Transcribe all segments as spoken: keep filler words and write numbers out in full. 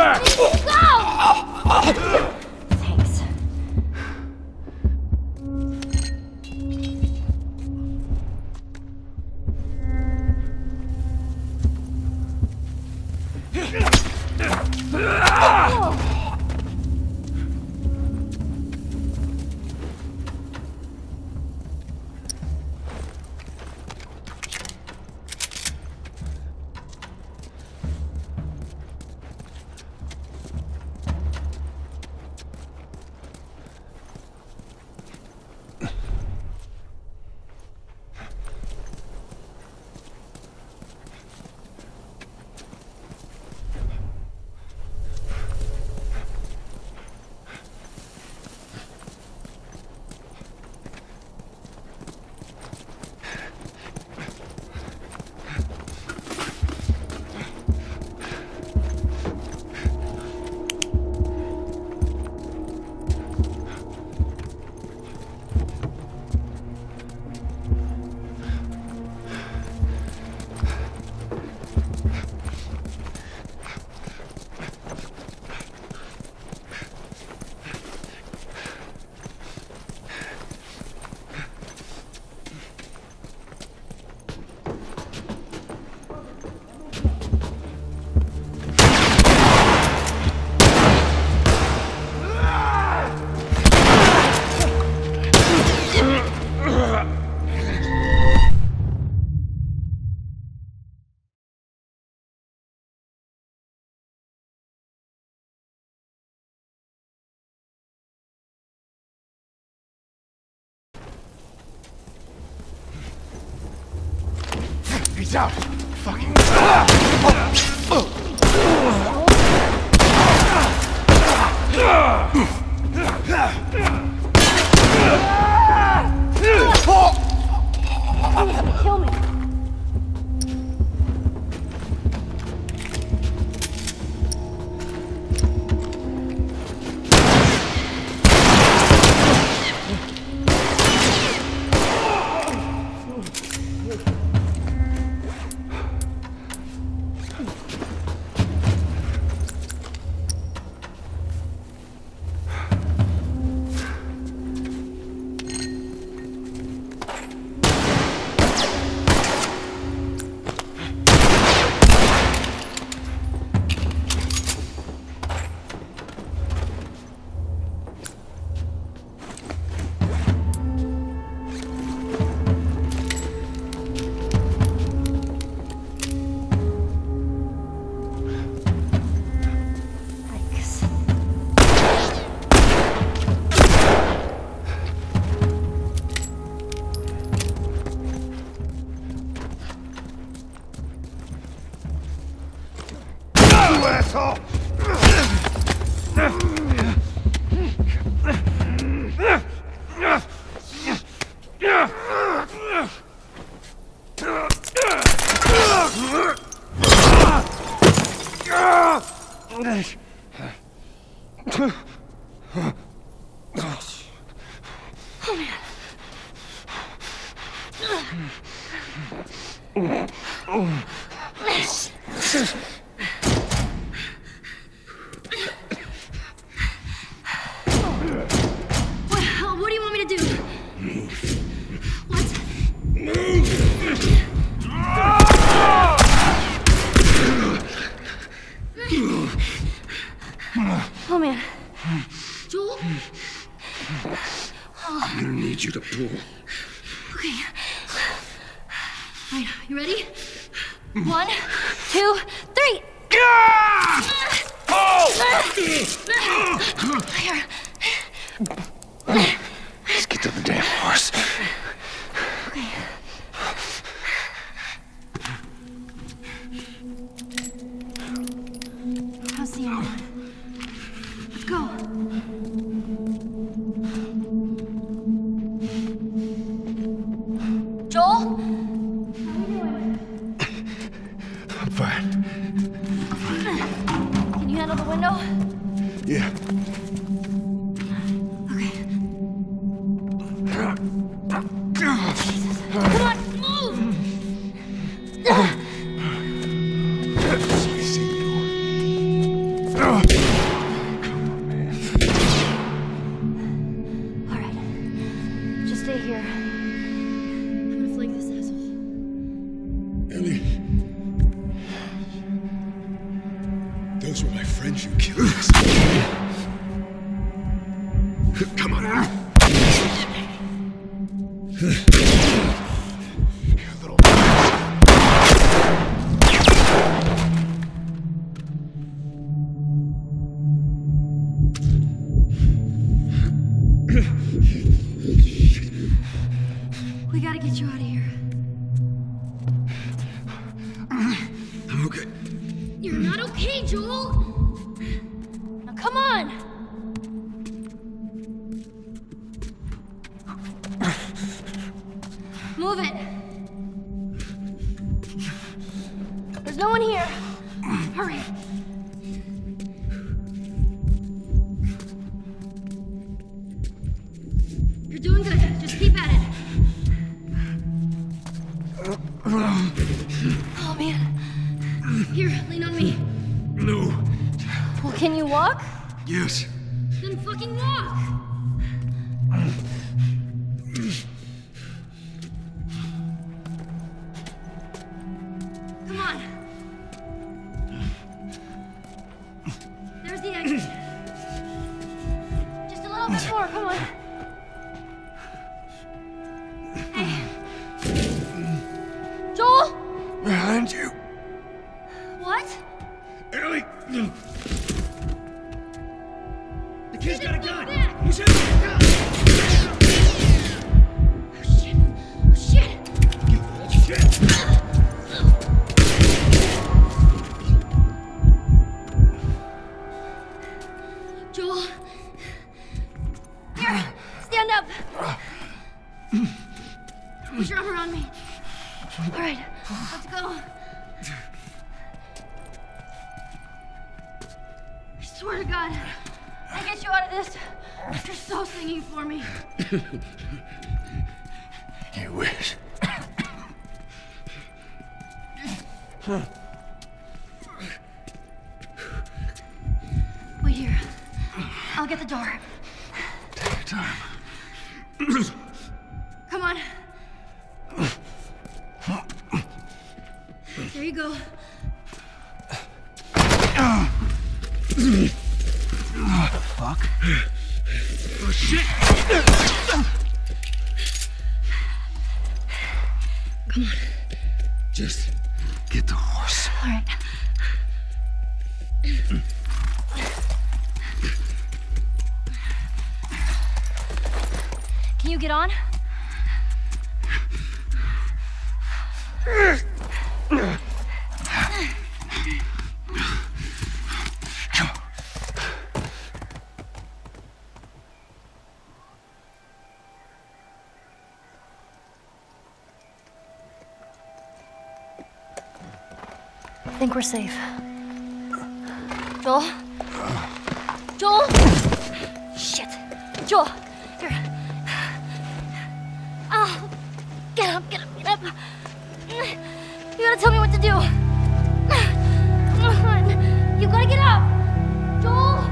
back! Go! Thanks. He's out! Fucking... Kill me. Asshole! What do you want me to do? What? Oh man. Joel? I'm gonna need you to pull. Okay. Alright, you ready? One, two, three! Here. Let's get to the damn horse. Okay. How's the engine? Let's go. Joel? How are you doing? I'm fine. Can you handle the window? Yeah. Come on, move! Easy. this. Come on. You little... We gotta get you out of here. I'm okay. You're not okay, Joel! Now come on! Move it! There's no one here. Hurry! You're doing good. Just keep at it. Oh, man. Here, lean on me. No. Well, can you walk? Yes. Then fucking walk! Come on. There's the exit. Just a little bit more, come on. Hey. Joel? Behind you. What? Ellie. The kid's got a gun. Back. He's shooting a gun. Oh, shit. Oh, shit. Shit. Joel. Here, stand up. Put your arm around me. All right, let's go. I swear to God, I get you out of this. You're so singing for me. You wish. Wait here. I'll get the door. Take your time. Come on. There you go. Fuck. Oh, shit. Come on. Just get the horse. All right. Can you get on? Come on. I think we're safe. Joel? Joel? Shit. Joel, here. Oh, get up, get up, get up. You gotta tell me what to do. Come on. You gotta get up. Joel?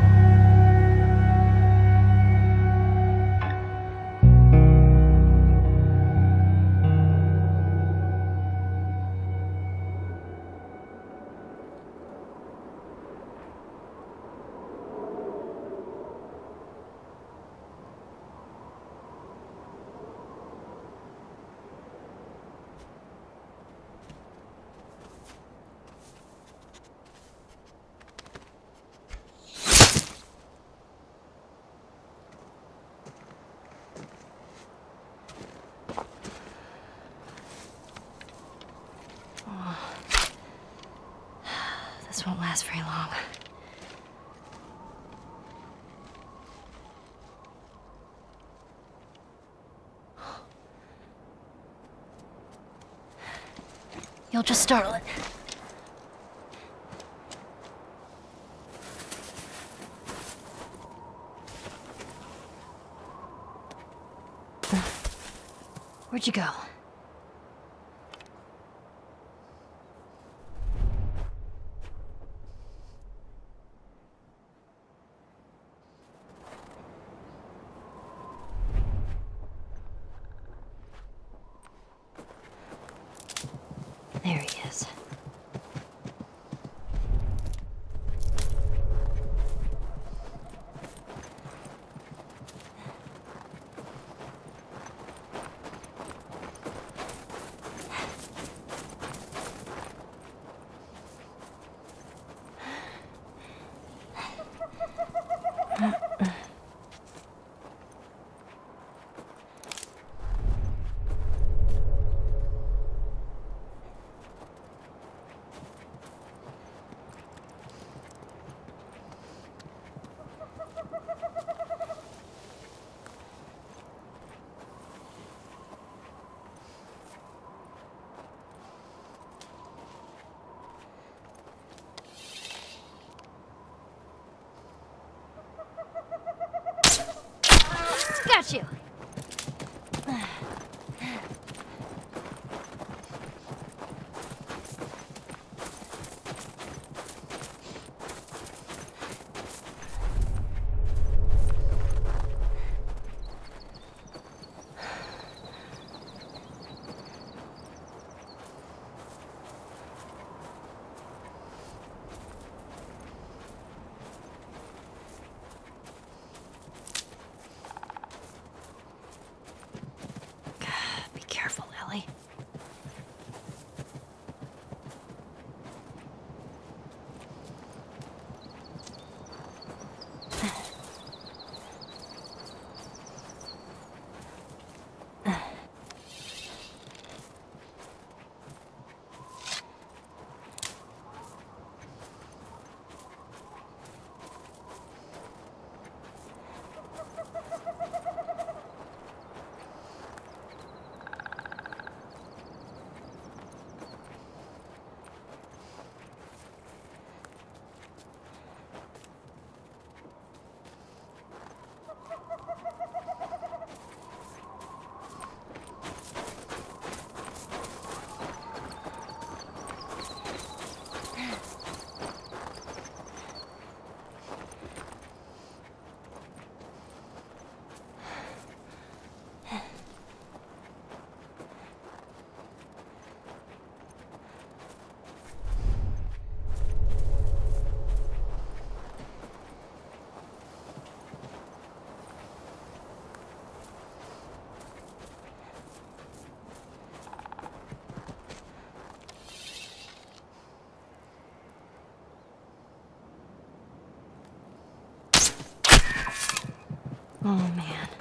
This won't last very long. You'll just startle it. Where'd you go? There he is. got you. Be careful, Ellie. Oh, man.